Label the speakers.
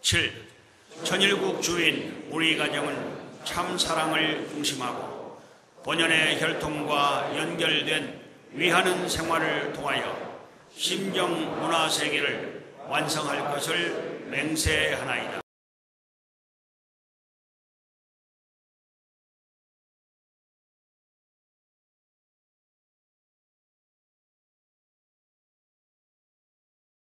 Speaker 1: 7. 천일국 주인 우리 가정은 참 사랑을 중심하고 본연의 혈통과 연결된 위하는 생활을 통하여 심정 문화 세계를 완성할 것을 맹세하나이다.